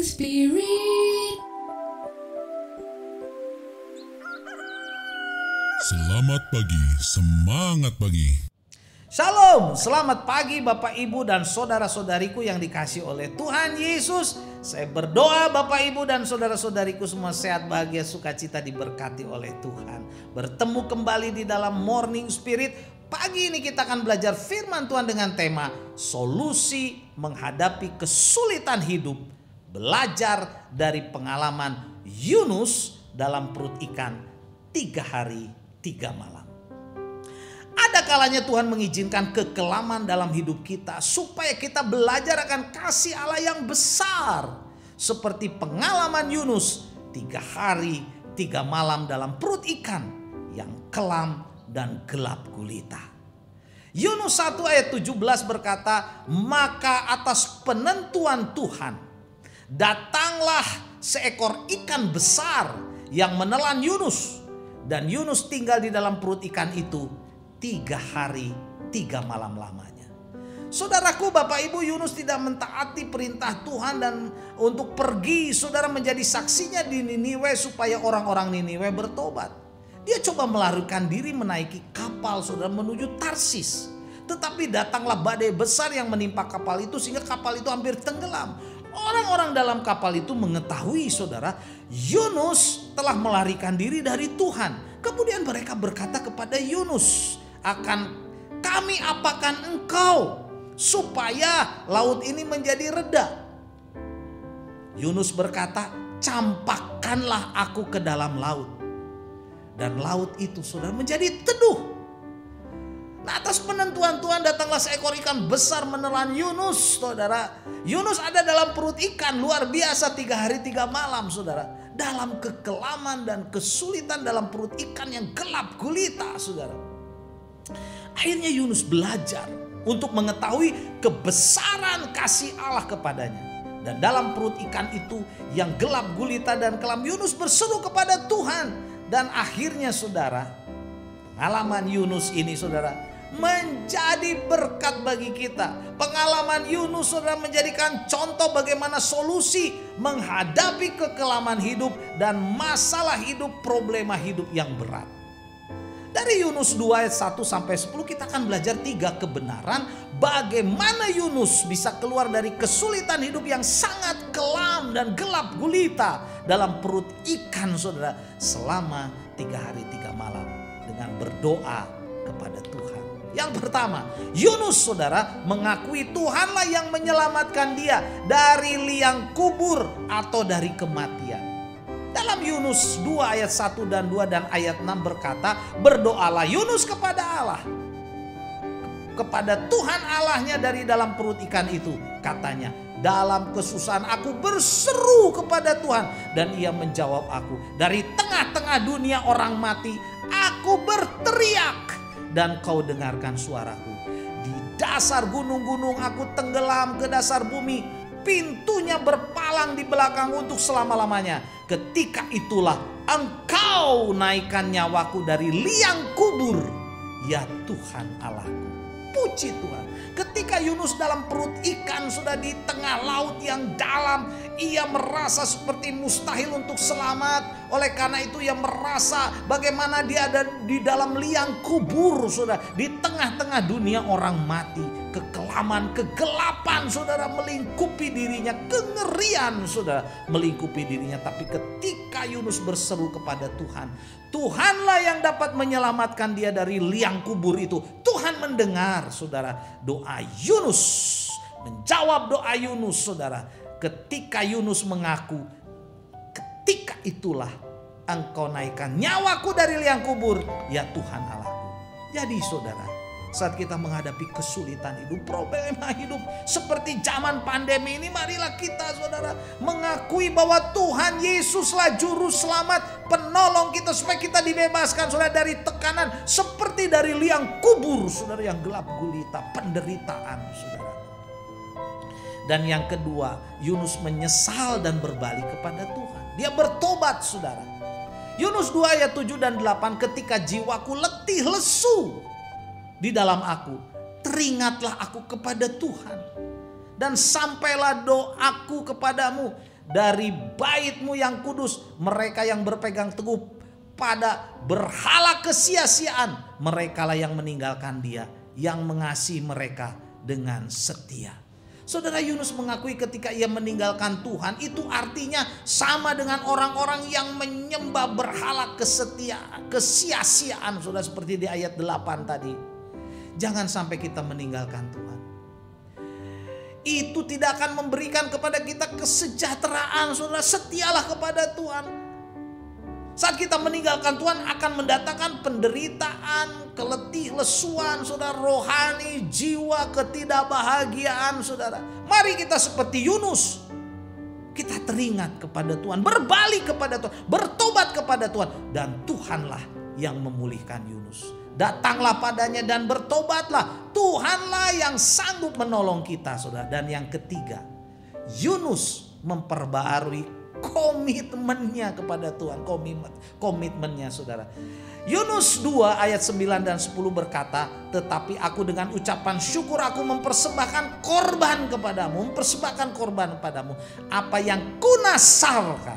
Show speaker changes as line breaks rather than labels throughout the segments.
Spirit.
Selamat pagi, semangat pagi.
Shalom, selamat pagi Bapak Ibu dan saudara-saudariku yang dikasihi oleh Tuhan Yesus. Saya berdoa Bapak Ibu dan saudara-saudariku semua sehat, bahagia, sukacita, diberkati oleh Tuhan. Bertemu kembali di dalam Morning Spirit. Pagi ini kita akan belajar firman Tuhan dengan tema solusi menghadapi kesulitan hidup. Belajar dari pengalaman Yunus dalam perut ikan 3 hari 3 malam. Ada kalanya Tuhan mengizinkan kekelaman dalam hidup kita supaya kita belajar akan kasih Allah yang besar. Seperti pengalaman Yunus 3 hari 3 malam dalam perut ikan yang kelam dan gelap gulita. Yunus 1 ayat 17 berkata, maka atas penentuan Tuhan datanglah seekor ikan besar yang menelan Yunus. Dan Yunus tinggal di dalam perut ikan itu 3 hari 3 malam lamanya. Saudaraku, Bapak Ibu, Yunus tidak mentaati perintah Tuhan dan untuk pergi saudara menjadi saksinya di Niniwe supaya orang-orang Niniwe bertobat. Dia coba melarikan diri menaiki kapal saudara menuju Tarsis. Tetapi datanglah badai besar yang menimpa kapal itu sehingga kapal itu hampir tenggelam. Orang-orang dalam kapal itu mengetahui saudara Yunus telah melarikan diri dari Tuhan. Kemudian mereka berkata kepada Yunus, kami apakan engkau supaya laut ini menjadi reda? Yunus berkata, campakkanlah aku ke dalam laut. Dan laut itu saudara menjadi teduh. Nah, atas penentuan Tuhan datanglah seekor ikan besar menelan Yunus saudara. Yunus ada dalam perut ikan luar biasa 3 hari 3 malam saudara. Dalam kekelaman dan kesulitan dalam perut ikan yang gelap gulita saudara. Akhirnya Yunus belajar untuk mengetahui kebesaran kasih Allah kepadanya. Dan dalam perut ikan itu yang gelap gulita dan kelam, Yunus berseru kepada Tuhan. Dan akhirnya saudara, pengalaman Yunus ini saudara menjadi berkat bagi kita. Pengalaman Yunus saudara menjadikan contoh bagaimana solusi menghadapi kekelaman hidup dan masalah hidup, problema hidup yang berat. Dari Yunus 2 ayat 1 sampai 10 kita akan belajar 3 kebenaran bagaimana Yunus bisa keluar dari kesulitan hidup yang sangat kelam dan gelap gulita dalam perut ikan saudara selama 3 hari 3 malam dengan berdoa kepada Tuhan. Yang pertama, Yunus saudara mengakui Tuhanlah yang menyelamatkan dia dari liang kubur atau dari kematian. Dalam Yunus 2 ayat 1 dan 2 dan ayat 6 berkata, berdoalah Yunus kepada Allah, kepada Tuhan Allahnya dari dalam perut ikan itu. Katanya, dalam kesusahan aku berseru kepada Tuhan dan ia menjawab aku. Dari tengah-tengah dunia orang mati aku berteriak dan kau dengarkan suaraku. Di dasar gunung-gunung aku tenggelam ke dasar bumi. Pintunya berpalang di belakang untuk selama-lamanya. Ketika itulah engkau naikkan nyawaku dari liang kubur, ya Tuhan Allahku. Puji Tuhan. Ketika Yunus dalam perut ikan sudah di tengah laut yang dalam, ia merasa seperti mustahil untuk selamat. Oleh karena itu ia merasa bagaimana dia ada di dalam liang kubur saudara, di tengah-tengah dunia orang mati. Kekelaman, kegelapan saudara melingkupi dirinya, kengerian saudara melingkupi dirinya. Tapi ketika Yunus berseru kepada Tuhan, Tuhanlah yang dapat menyelamatkan dia dari liang kubur itu. Tuhan mendengar saudara doa Yunus, menjawab doa Yunus saudara. Ketika Yunus mengaku, ketika itulah engkau naikkan nyawaku dari liang kubur, ya Tuhan Allahku. Jadi saudara, saat kita menghadapi kesulitan hidup, problema hidup seperti zaman pandemi ini, marilah kita saudara mengakui bahwa Tuhan Yesuslah juru selamat, penolong kita supaya kita dibebaskan saudara dari tekanan seperti dari liang kubur saudara yang gelap gulita, penderitaan saudara. Dan yang kedua, Yunus menyesal dan berbalik kepada Tuhan. Dia bertobat saudara. Yunus 2 ayat 7 dan 8, ketika jiwaku letih lesu di dalam aku, teringatlah aku kepada Tuhan. Dan sampailah doaku kepadamu dari bait-Mu yang kudus. Mereka yang berpegang teguh pada berhala kesia-siaan, merekalah yang meninggalkan Dia yang mengasihi mereka dengan setia. Saudara, Yunus mengakui ketika ia meninggalkan Tuhan, itu artinya sama dengan orang-orang yang menyembah berhala kesia-siaan. Saudara, seperti di ayat 8 tadi. Jangan sampai kita meninggalkan Tuhan. Itu tidak akan memberikan kepada kita kesejahteraan. Saudara, setialah kepada Tuhan. Saat kita meninggalkan Tuhan akan mendatangkan penderitaan, keletih, lesuan, saudara, rohani, jiwa, ketidakbahagiaan, saudara. Mari kita seperti Yunus. Kita teringat kepada Tuhan, berbalik kepada Tuhan, bertobat kepada Tuhan. Dan Tuhanlah yang memulihkan Yunus. Datanglah padanya dan bertobatlah. Tuhanlah yang sanggup menolong kita, saudara. Dan yang ketiga, Yunus memperbaharui komitmennya kepada Tuhan. Komitmennya, saudara. Yunus 2 ayat 9 dan 10 berkata, tetapi aku dengan ucapan syukur aku mempersembahkan korban kepadamu. Mempersembahkan korban kepadamu. Apa yang kunasarkan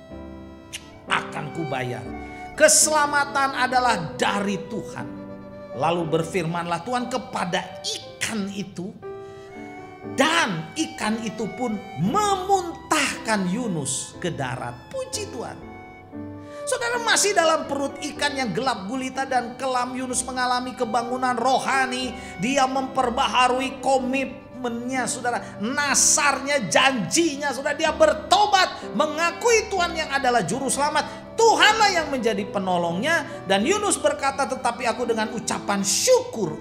akan kubayar. Keselamatan adalah dari Tuhan. Lalu berfirmanlah Tuhan kepada ikan itu. Dan ikan itu pun memuntahkan Yunus ke darat. Puji Tuhan. Saudara, masih dalam perut ikan yang gelap gulita dan kelam, Yunus mengalami kebangunan rohani. Dia memperbaharui komitmennya, saudara. Nasarnya, janjinya, saudara. Dia bertobat, mengakui Tuhan yang adalah juru selamat. Tuhanlah yang menjadi penolongnya. Dan Yunus berkata, tetapi aku dengan ucapan syukur,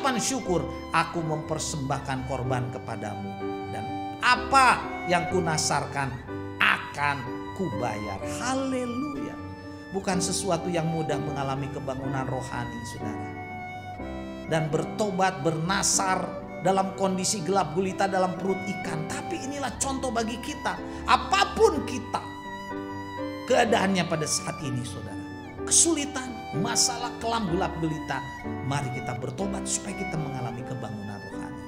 aku mempersembahkan korban kepadamu. Dan apa yang kunasarkan akan kubayar. Haleluya. Bukan sesuatu yang mudah mengalami kebangunan rohani, saudara. Dan bertobat, bernasar dalam kondisi gelap gulita dalam perut ikan. Tapi inilah contoh bagi kita. Apapun kita keadaannya pada saat ini, saudara. Kesulitan, masalah, kelam, gelap gulita. Mari kita bertobat supaya kita mengalami kebangunan rohani.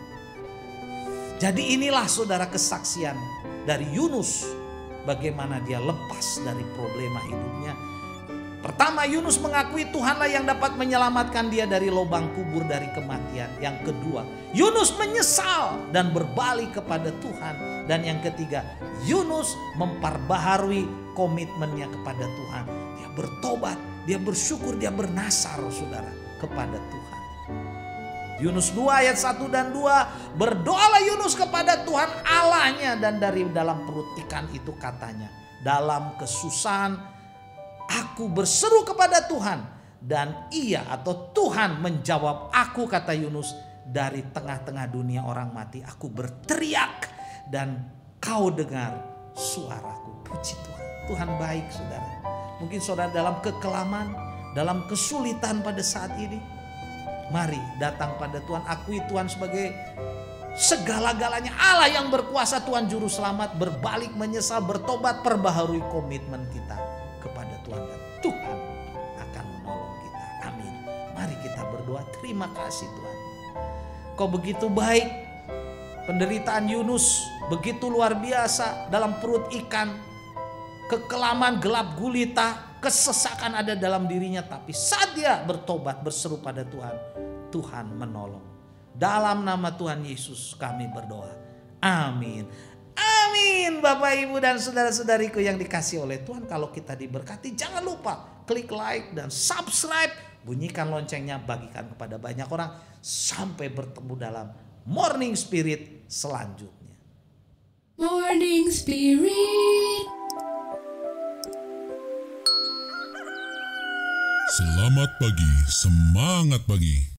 Jadi inilah, saudara, kesaksian dari Yunus. Bagaimana dia lepas dari problema hidupnya. Pertama, Yunus mengakui Tuhanlah yang dapat menyelamatkan dia dari lubang kubur, dari kematian. Yang kedua, Yunus menyesal dan berbalik kepada Tuhan. Dan yang ketiga, Yunus memperbaharui komitmennya kepada Tuhan. Dia bertobat, dia bersyukur, dia bernasar, saudara, kepada Tuhan. Yunus 2 ayat 1 dan 2, berdoalah Yunus kepada Tuhan Allahnya, dan dari dalam perut ikan itu katanya, dalam kesusahan aku berseru kepada Tuhan, dan ia atau Tuhan menjawab aku, kata Yunus, dari tengah-tengah dunia orang mati aku berteriak dan kau dengar suaraku. Puji Tuhan. Tuhan baik, saudara. Mungkin saudara dalam kekelaman, dalam kesulitan pada saat ini. Mari datang pada Tuhan, akui Tuhan sebagai segala-galanya, Allah yang berkuasa, Tuhan juru selamat, berbalik, menyesal, bertobat, perbaharui komitmen kita kepada Tuhan, dan Tuhan akan menolong kita. Amin. Mari kita berdoa. Terima kasih Tuhan, Kau begitu baik. Penderitaan Yunus begitu luar biasa dalam perut ikan. Kekelaman, gelap gulita, kesesakan ada dalam dirinya. Tapi saat dia bertobat, berseru pada Tuhan, Tuhan menolong. Dalam nama Tuhan Yesus kami berdoa. Amin. Amin. Bapak, Ibu, dan saudara-saudariku yang dikasihi oleh Tuhan, kalau kita diberkati, jangan lupa klik like dan subscribe. Bunyikan loncengnya, bagikan kepada banyak orang. Sampai bertemu dalam Morning Spirit selanjutnya.
Morning Spirit.
Selamat pagi, semangat pagi.